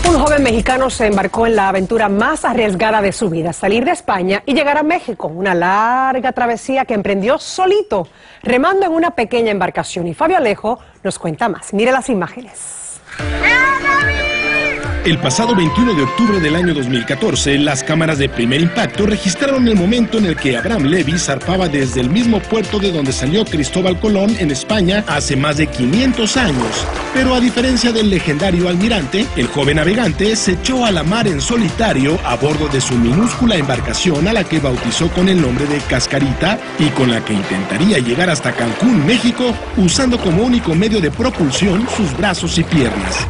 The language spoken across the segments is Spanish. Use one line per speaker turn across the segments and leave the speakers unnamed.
Un joven mexicano se embarcó en la aventura más arriesgada de su vida, salir de España y llegar a México. Una larga travesía que emprendió solito, remando en una pequeña embarcación. Y Fabio Alejo nos cuenta más. Mire las imágenes.
El pasado 21 de octubre del año 2014, las cámaras de Primer Impacto registraron el momento en el que Abraham Levy zarpaba desde el mismo puerto de donde salió Cristóbal Colón en España hace más de 500 años. Pero a diferencia del legendario almirante, el joven navegante se echó a la mar en solitario a bordo de su minúscula embarcación, a la que bautizó con el nombre de Cascarita y con la que intentaría llegar hasta Cancún, México, usando como único medio de propulsión sus brazos y piernas.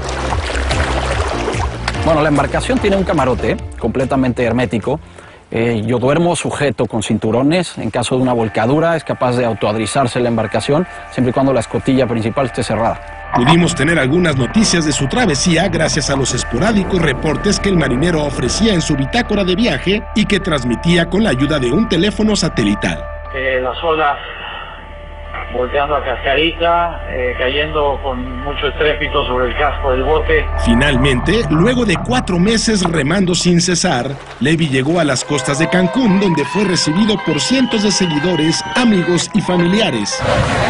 Bueno, la embarcación tiene un camarote completamente hermético. Yo duermo sujeto con cinturones. En caso de una volcadura es capaz de autoadrizarse la embarcación, siempre y cuando la escotilla principal esté cerrada.
Pudimos tener algunas noticias de su travesía gracias a los esporádicos reportes que el marinero ofrecía en su bitácora de viaje y que transmitía con la ayuda de un teléfono satelital.
Las olas volteando a Cascarita, cayendo con mucho estrépito sobre el casco del bote.
Finalmente, luego de 4 meses remando sin cesar, Levy llegó a las costas de Cancún, donde fue recibido por cientos de seguidores, amigos y familiares.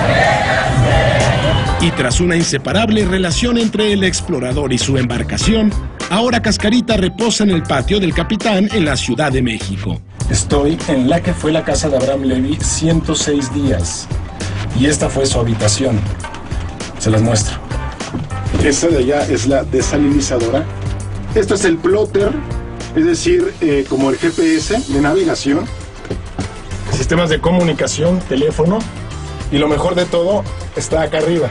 Y tras una inseparable relación entre el explorador y su embarcación, ahora Cascarita reposa en el patio del capitán en la Ciudad de México.
Estoy en la que fue la casa de Abraham Levy 106 días. Y esta fue su habitación. Se las muestro.
Esta de allá es la desalinizadora. Esto es el plotter, es decir, como el GPS de navegación.
Sistemas de comunicación, teléfono. Y lo mejor de todo está acá arriba.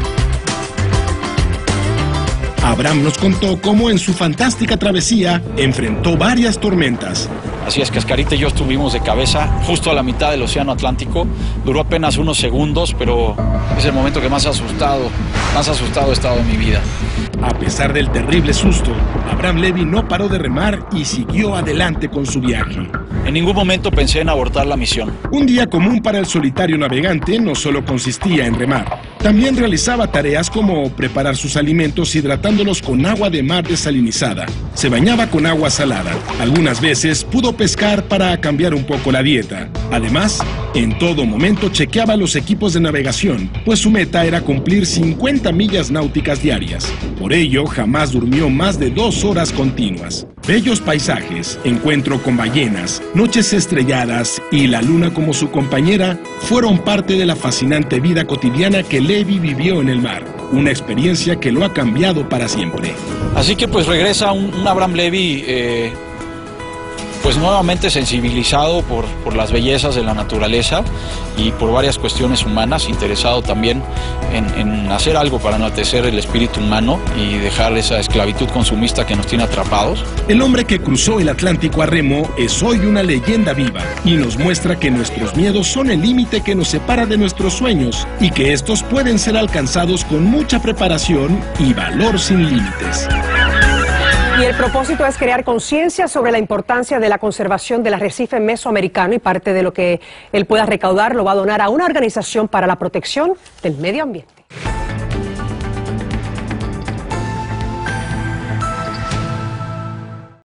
Abraham nos contó cómo en su fantástica travesía enfrentó varias tormentas.
Así es, Cascarita y yo estuvimos de cabeza justo a la mitad del Océano Atlántico. Duró apenas unos segundos, pero es el momento que más asustado he estado en mi vida.
A pesar del terrible susto, Abraham Levy no paró de remar y siguió adelante con su viaje.
En ningún momento pensé en abortar la misión.
Un día común para el solitario navegante no solo consistía en remar. También realizaba tareas como preparar sus alimentos hidratándolos con agua de mar desalinizada. Se bañaba con agua salada. Algunas veces pudo pescar para cambiar un poco la dieta. Además, en todo momento chequeaba los equipos de navegación, pues su meta era cumplir 50 millas náuticas diarias. Por ello, jamás durmió más de 2 horas continuas. Bellos paisajes, encuentro con ballenas, noches estrelladas y la luna como su compañera fueron parte de la fascinante vida cotidiana que Levy vivió en el mar. Una experiencia que lo ha cambiado para siempre.
Así que pues regresa un Abraham Levy pues nuevamente sensibilizado por las bellezas de la naturaleza y por varias cuestiones humanas, interesado también en hacer algo para enaltecer el espíritu humano y dejar esa esclavitud consumista que nos tiene atrapados.
El hombre que cruzó el Atlántico a remo es hoy una leyenda viva y nos muestra que nuestros miedos son el límite que nos separa de nuestros sueños y que estos pueden ser alcanzados con mucha preparación y valor sin límites.
Y el propósito es crear conciencia sobre la importancia de la conservación del arrecife mesoamericano, y parte de lo que él pueda recaudar lo va a donar a una organización para la protección del medio ambiente.